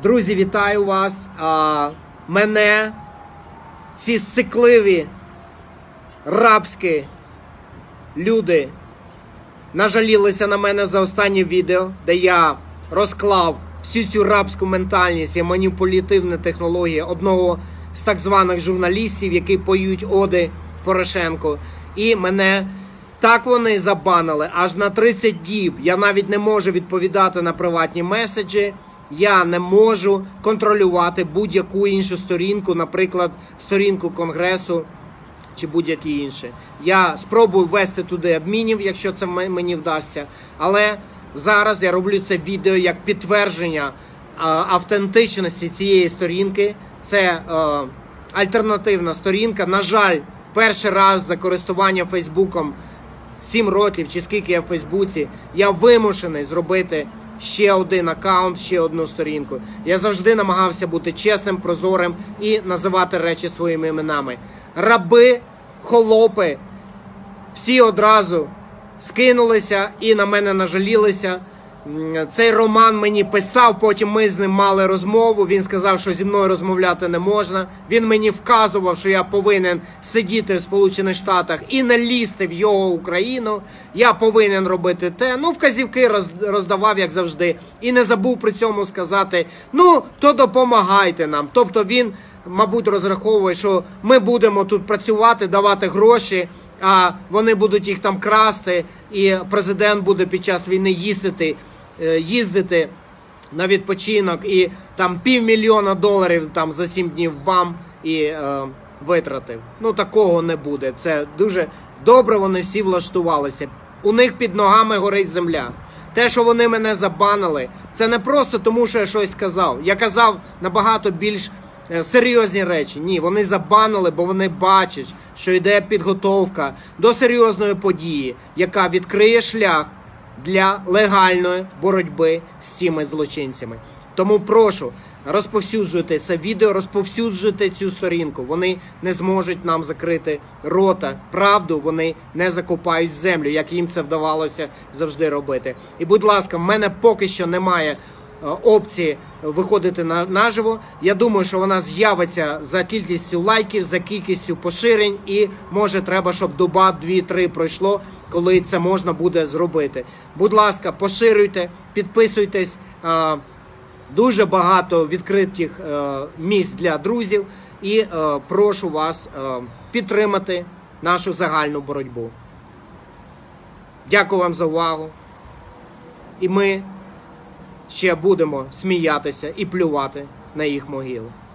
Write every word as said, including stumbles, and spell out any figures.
Друзі, вітаю вас. А, мене ці сикливі рабські люди нажалілися на мене за останнє відео, де я розклав всю цю рабську ментальність і маніпулятивні технології одного з так званих журналістів, які поють оди Порошенку. І мене так вони забанили аж на тридцять діб. Я навіть не можу відповідати на приватні меседжі. Я не можу контролювати будь-яку іншу сторінку, наприклад, сторінку Конгресу чи будь-які інші. Я спробую ввести туди адмінів, якщо це мені вдасться. Але зараз я роблю це відео як підтвердження а, автентичності цієї сторінки. Це а, альтернативна сторінка. На жаль, перший раз за користування Фейсбуком сім років, чи скільки я в Фейсбуці, я вимушений зробити ще один аккаунт, ще одну сторінку. Я завжди намагався бути чесним, прозорим і називати речі своїми іменами. Раби, холопи, всі одразу скинулися і на мене нажалілися. Цей Роман мені писав, потім ми з ним мали розмову, він сказав, що зі мною розмовляти не можна. Він мені вказував, що я повинен сидіти в Сполучених Штатах і не лізти в його Україну. Я повинен робити те. Ну, вказівки роздавав, як завжди. І не забув при цьому сказати, ну, то допомагайте нам. Тобто він, мабуть, розраховує, що ми будемо тут працювати, давати гроші, а вони будуть їх там красти, і президент буде під час війни їздити, їздити на відпочинок і там півмільйона доларів там за сім днів бам і е, витратив. Ну, такого не буде. Це дуже добре, вони всі влаштувалися. У них під ногами горить земля. Те, що вони мене забанили, це не просто тому, що я щось сказав. Я казав набагато більш серйозні речі. Ні, вони забанили, бо вони бачать, що йде підготовка до серйозної події, яка відкриє шлях для легальної боротьби з цими злочинцями. Тому прошу, розповсюджуйте це відео, розповсюджуйте цю сторінку. Вони не зможуть нам закрити рота. Правду вони не закопають в землю, як їм це вдавалося завжди робити. І, будь ласка, в мене поки що немає опції виходити на, наживо. Я думаю, що вона з'явиться за кількістю лайків, за кількістю поширень, і може треба, щоб доба дві-три пройшло, коли це можна буде зробити. Будь ласка, поширюйте, підписуйтесь. Дуже багато відкритих місць для друзів і прошу вас підтримати нашу загальну боротьбу. Дякую вам за увагу. І ми ще будемо сміятися і плювати на їх могили.